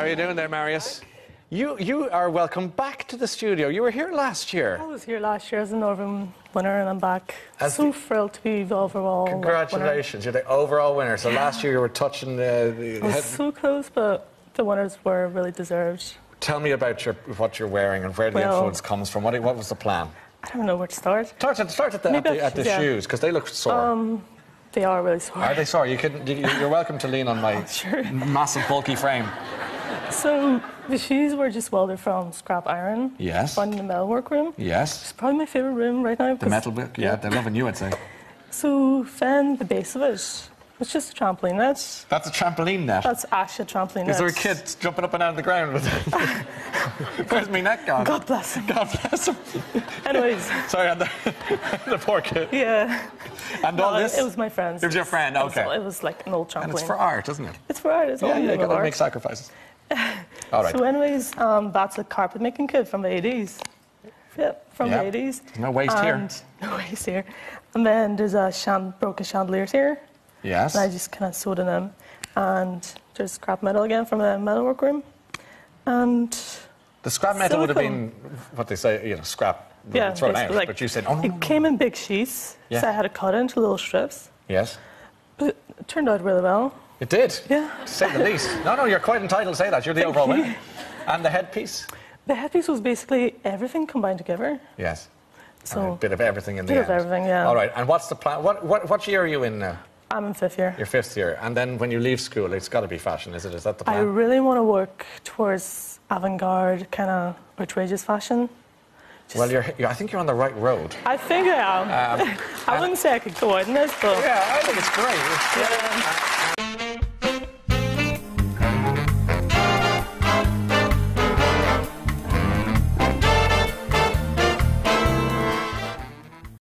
are you doing there, Mariusz? You are welcome back to the studio. You were here last year. I was here last year as a Northern winner, and I'm back. As so thrilled to be the overall Congratulations, you're the overall winner. So last year you were touching the I was so close, but the winners were really deserved. Tell me about what you're wearing and where the influence comes from. What was the plan? I don't know where to start. Start at the shoes, because they look sore. They are really sore. Are they sore? You're welcome to lean on my massive, bulky frame. So the shoes were just welded from scrap iron. Yes. Found in the metal workroom. Yes. It's probably my favourite room right now. The metal work? Yeah, they're loving you, I'd say. So then the base of it was just a trampoline net. That's a trampoline net? That's actually a trampoline net. Is there a kid jumping up and down the ground with it? Where's my neck gone? God bless him. God bless him. Anyways. Sorry, the poor kid. Yeah. And all this? It was my friend's. It was your friend, okay. It was like an old trampoline. And it's for art, isn't it? It's for art, it's all you got to make sacrifices. All right. So anyways, that's a carpet making kit from the 80s. Yep, from the 80s. No waste here. No waste here. And then there's a broken chandeliers here. Yes. And I just kind of sewed in them. And there's scrap metal again from the metal workroom. And the scrap metal would have been what they say, scrap. Yeah, thrown out. Like, but you said, it came in big sheets, so I had to cut it into little strips. Yes. But it turned out really well. It did? Yeah. To say the least. No, you're quite entitled to say that. You're the overall winner. And the headpiece? The headpiece was basically everything combined together. Yes. So a bit of everything in the end. Bit of everything, yeah. All right, and what's the plan? What year are you in now? I'm in 5th year. Your 5th year. And then when you leave school, it's got to be fashion, is it? Is that the plan? I really want to work towards avant-garde, kind of outrageous fashion. Well, I think you're on the right road. I think I am. I wouldn't say I could go out in this, but... Yeah, I think it's great.